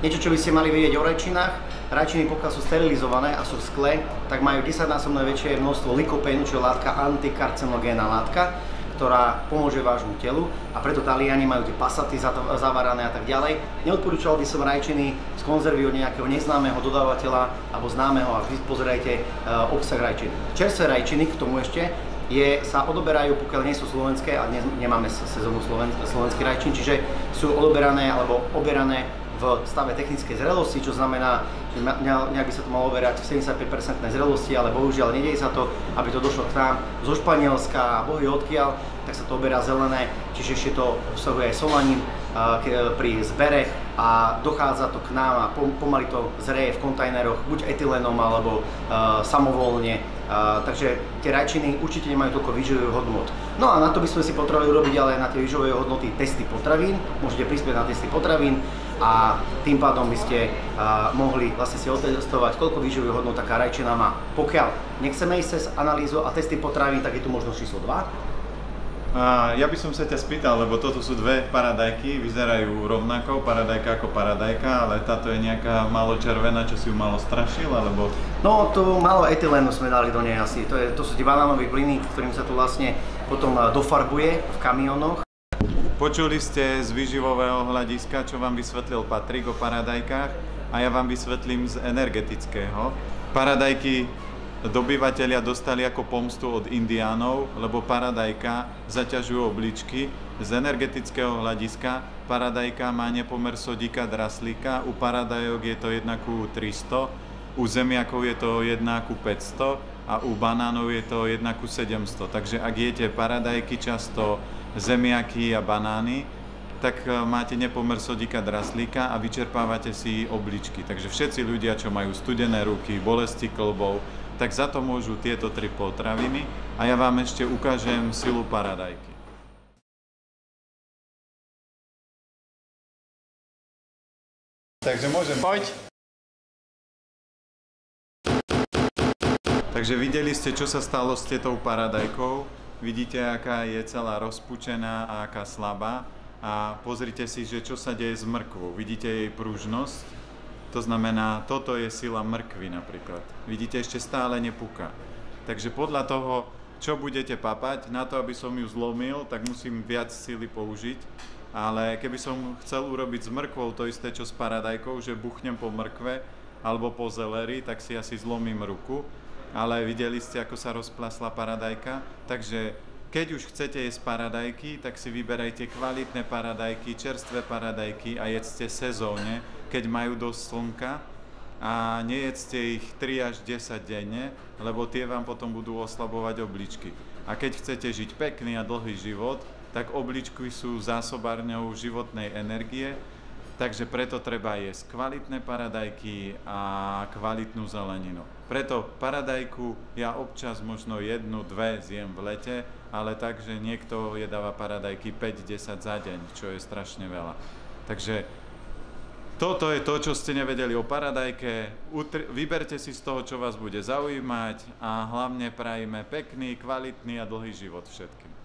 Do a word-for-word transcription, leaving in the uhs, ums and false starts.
Niečo, čo by ste mali vedieť o rajčinách. Rajčiny, pokiaľ sú sterilizované a sú v skle, tak majú desaťnásobné väčšie množstvo likopénu, čo je látka antikarcinogénna látka, ktorá pomôže vášmu telu, a preto Taliani majú tie pasaty zavarané a tak ďalej. Neodporúčal by som rajčiny z konzervy od nejakého neznámeho dodávateľa alebo známeho, a vy pozerajte uh, obsah rajčín. Čerstvé rajčiny k tomu ešte je, sa odoberajú, pokiaľ nie sú slovenské, a ne, nemáme sezónu sloven, slovenských rajčín, čiže sú odoberané alebo oberané v stave technickej zrelosti, čo znamená, že nejak by sa to malo oberať v sedemdesiatpäť percent zrelosti, ale bohužiaľ nedieje sa to, aby to došlo k nám zo Španielska a bohy odkiaľ, tak sa to oberá zelené, čiže ešte to obsahuje aj solanín pri zbere a dochádza to k nám a pomaly to zreje v kontajneroch, buď etylenom alebo uh, samovolne. Uh, takže tie rajčiny určite nemajú toľko výživových hodnôt. No a na to by sme si potrebovali urobiť ale na tie výživové hodnoty testy potravín. Môžete prispieť na testy potravín a tým pádom by ste uh, mohli vlastne si otestovať, koľko výživových hodnôt taká rajčina má. Pokiaľ nechceme ísť cez analýzu a testy potravín, tak je tu možnosť číslo dva. A ja by som sa ťa spýtal, lebo toto sú dve paradajky, vyzerajú rovnako, paradajka ako paradajka, ale táto je nejaká malo červená, čo si ju malo strašil, alebo... No, to malo etylénu sme dali do nej asi, to, je, to sú tie banánové plyny, ktorým sa to vlastne potom dofarbuje v kamionoch. Počuli ste z výživového hľadiska, čo vám vysvetlil Patrik o paradajkách, a ja vám vysvetlím z energetického. Paradajky dobyvatelia dostali ako pomstu od indiánov, lebo paradajka zaťažujú obličky. Z energetického hľadiska paradajka má nepomer sodíka draslíka, u paradajok je to jeden ku tristo, u zemiakov je to jeden ku päťsto a u banánov je to jeden ku sedemsto. Takže ak jete paradajky, často zemiaky a banány, tak máte nepomer sodíka draslíka a vyčerpávate si obličky. Takže všetci ľudia, čo majú studené ruky, bolesti kĺbov, tak za to môžu tieto tri potraviny, a ja vám ešte ukážem silu paradajky. Takže môžem... Poď! Takže videli ste, čo sa stalo s tou paradajkou. Vidíte, aká je celá rozpučená a aká slabá. A pozrite si, že čo sa deje s mrkvou. Vidíte jej pružnosť? To znamená, toto je sila mrkvy napríklad. Vidíte, ešte stále nepúka. Takže podľa toho, čo budete papať, na to, aby som ju zlomil, tak musím viac síly použiť. Ale keby som chcel urobiť s mrkvou to isté, čo s paradajkou, že buchnem po mrkve alebo po zeleri, tak si asi zlomím ruku. Ale videli ste, ako sa rozplasla paradajka. Takže keď už chcete jesť paradajky, tak si vyberajte kvalitné paradajky, čerstvé paradajky a jedzte sezónne, keď majú dosť slnka, a nejedzte ich tri až desať denne, lebo tie vám potom budú oslabovať obličky. A keď chcete žiť pekný a dlhý život, tak obličky sú zásobárňou životnej energie, takže preto treba jesť kvalitné paradajky a kvalitnú zeleninu. Preto paradajku ja občas možno jednu, dve zjem v lete, ale tak, že niekto jedáva paradajky päť desať za deň, čo je strašne veľa. Takže toto je to, čo ste nevedeli o paradajke. Vyberte si z toho, čo vás bude zaujímať, a hlavne prajme pekný, kvalitný a dlhý život všetkým.